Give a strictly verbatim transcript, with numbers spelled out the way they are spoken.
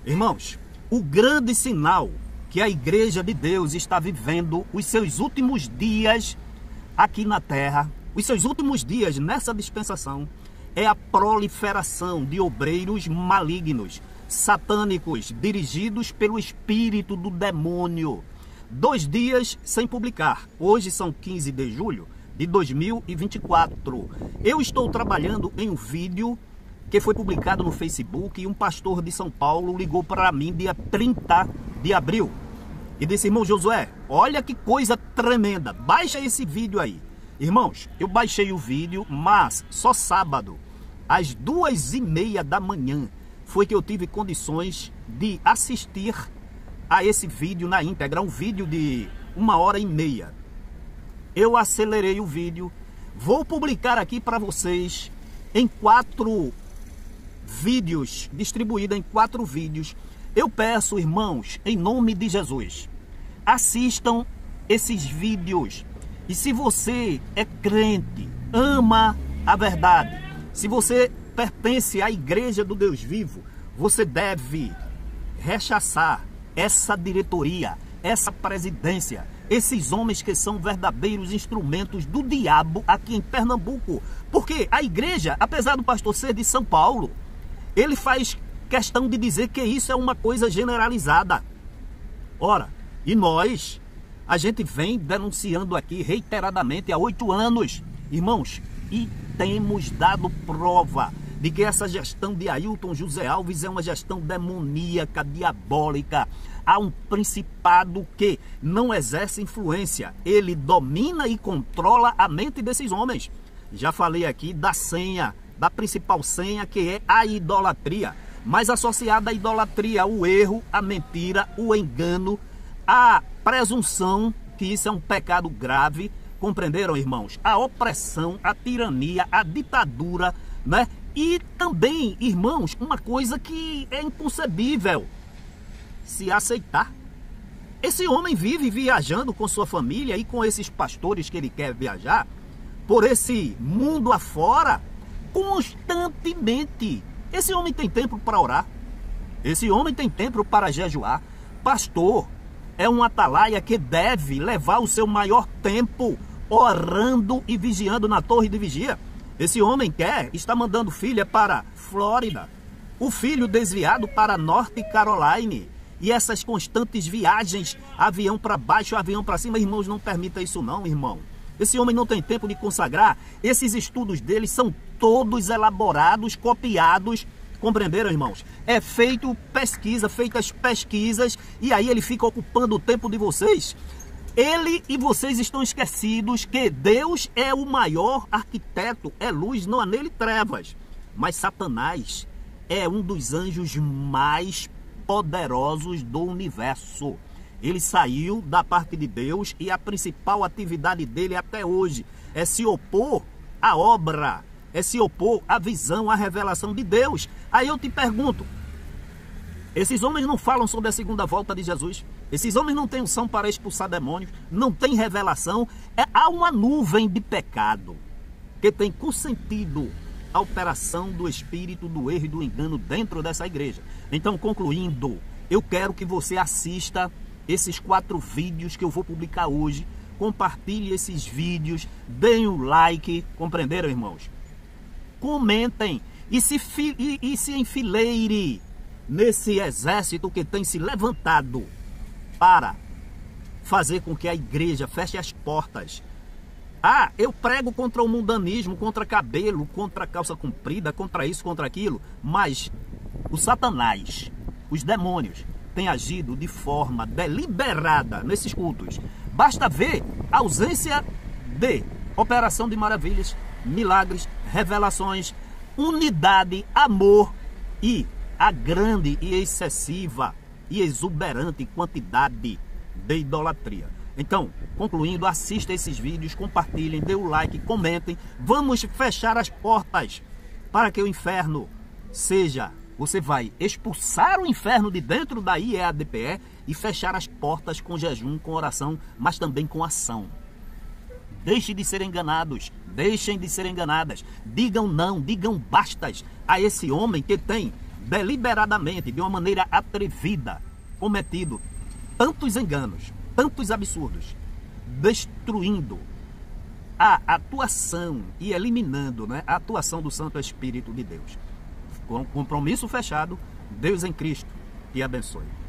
Irmãos, o grande sinal que a Igreja de Deus está vivendo os seus últimos dias aqui na terra, os seus últimos dias nessa dispensação, é a proliferação de obreiros malignos, satânicos, dirigidos pelo espírito do demônio. Dois dias sem publicar. Hoje são quinze de julho de dois mil e vinte e quatro. Eu estou trabalhando em um vídeo que foi publicado no Facebook e um pastor de São Paulo ligou para mim dia trinta de abril e disse: irmão Josué, olha que coisa tremenda, baixa esse vídeo aí. Irmãos, eu baixei o vídeo, mas só sábado, às duas e meia da manhã, foi que eu tive condições de assistir a esse vídeo na íntegra, um vídeo de uma hora e meia. Eu acelerei o vídeo, vou publicar aqui para vocês em quatro vídeos, distribuído em quatro vídeos. Eu peço, irmãos, em nome de Jesus, assistam esses vídeos. E se você é crente, ama a verdade, se você pertence à Igreja do Deus Vivo, você deve rechaçar essa diretoria, essa presidência, esses homens que são verdadeiros instrumentos do diabo aqui em Pernambuco. Porque a igreja, apesar do pastor ser de São Paulo, ele faz questão de dizer que isso é uma coisa generalizada. Ora, e nós, a gente vem denunciando aqui reiteradamente há oito anos, irmãos, e temos dado prova de que essa gestão de Ailton José Alves é uma gestão demoníaca, diabólica. Há um principado que não exerce influência, ele domina e controla a mente desses homens. Já falei aqui da senha, da principal senha, que é a idolatria, mas associada à idolatria, o erro, a mentira, o engano, a presunção, que isso é um pecado grave, compreenderam, irmãos? A opressão, a tirania, a ditadura, né? E também, irmãos, uma coisa que é inconcebível se aceitar. Esse homem vive viajando com sua família e com esses pastores que ele quer viajar por esse mundo afora constantemente. Esse homem tem tempo para orar. Esse homem tem tempo para jejuar. Pastor é um atalaia que deve levar o seu maior tempo orando e vigiando na torre de vigia. Esse homem quer, está mandando filha para Flórida, o filho desviado para North Carolina. E essas constantes viagens, avião para baixo, avião para cima, irmãos, não permita isso não, irmão. Esse homem não tem tempo de consagrar. Esses estudos dele são todos elaborados, copiados, compreenderam, irmãos? É feito pesquisa, feitas pesquisas, e aí ele fica ocupando o tempo de vocês. Ele e vocês estão esquecidos que Deus é o maior arquiteto, é luz, não há nele trevas. Mas Satanás é um dos anjos mais poderosos do universo. Ele saiu da parte de Deus e a principal atividade dele até hoje é se opor à obra, é se opor à visão, à revelação de Deus. Aí eu te pergunto, esses homens não falam sobre a segunda volta de Jesus? Esses homens não têm unção para expulsar demônios? Não tem revelação? É, há uma nuvem de pecado que tem consentido a operação do espírito, do erro e do engano dentro dessa igreja. Então, concluindo, eu quero que você assista esses quatro vídeos que eu vou publicar hoje. Compartilhe esses vídeos, deem o like, compreenderam, irmãos? Comentem e se, fi, e, e se enfileire nesse exército que tem se levantado para fazer com que a igreja feche as portas. Ah, eu prego contra o mundanismo, contra cabelo, contra calça comprida, contra isso, contra aquilo, mas o Satanás, os demônios, têm agido de forma deliberada nesses cultos. Basta ver a ausência de operação de maravilhas, milagres, revelações, unidade, amor e a grande e excessiva e exuberante quantidade de idolatria. Então, concluindo, assista esses vídeos, compartilhem, dê o like, comentem. Vamos fechar as portas para que o inferno seja... Você vai expulsar o inferno de dentro da I E A D P E e fechar as portas com jejum, com oração, mas também com ação. Deixem de ser enganados, deixem de ser enganadas. Digam não, digam bastas a esse homem que tem deliberadamente, de uma maneira atrevida, cometido tantos enganos, tantos absurdos, destruindo a atuação e eliminando, né, a atuação do Santo Espírito de Deus. Com compromisso fechado, Deus em Cristo te abençoe.